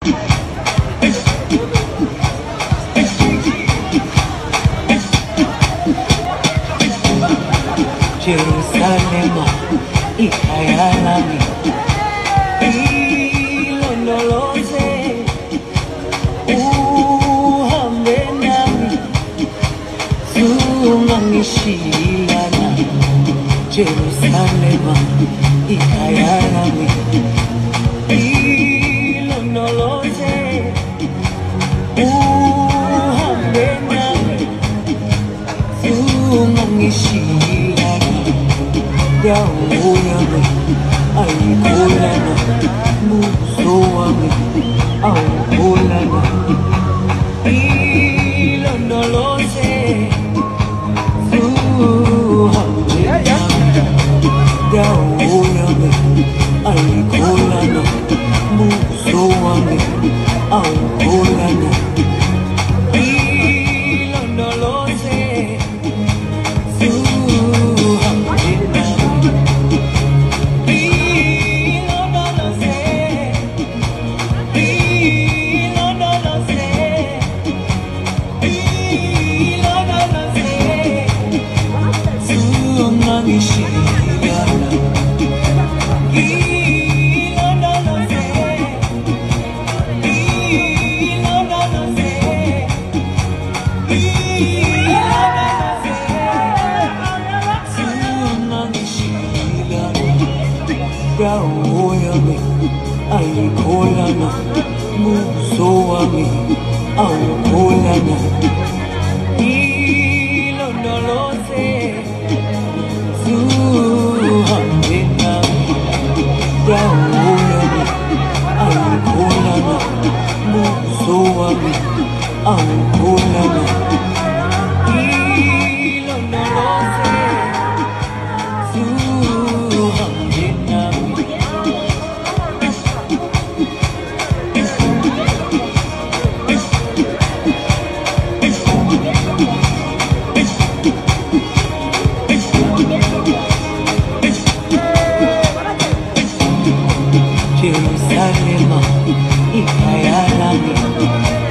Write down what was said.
Jerusalema ikhaya lami, ilondoloze uhambe nami, zungangishilana. Jerusalema ikhaya lami, ilondoloze uhambe nami, zungangishilana. Dawo yami ayikholana, buso wami awukholana. Ilondoloze uhambe nami. Dawo yami ayikholana, buso wami awukholana. Ilondoloze dawo yami ayikholana, buso wami awukholana. Ilondoloze uhambe nami. Dawo yami ayikholana, buso wami awukholana. Ilondoloze uhambe nami. Jerusalema ikhaya lami.